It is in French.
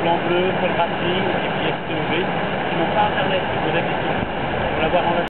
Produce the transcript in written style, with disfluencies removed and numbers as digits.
Blanc Bleu, Paul Racing et puis STOV, qui n'ont pas internet, je pose la question. Pour l'avoir en